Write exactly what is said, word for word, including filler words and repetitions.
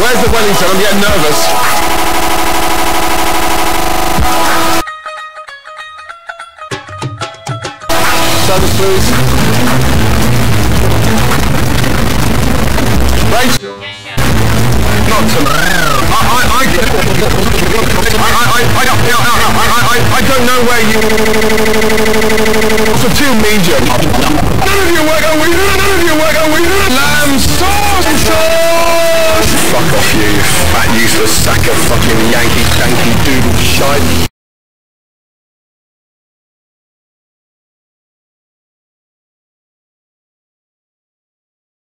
Where's the Wellington? I'm getting nervous. Service, please. Right. Not tomorrow. I, I, I, I, I, I, I, I don't know where you... It's a two medium. None of your work, are we? None of your work, are we? Lamb sauce! Sauce! Fuck off you, you fat useless sack of fucking Yankee, Yankee doodle shite.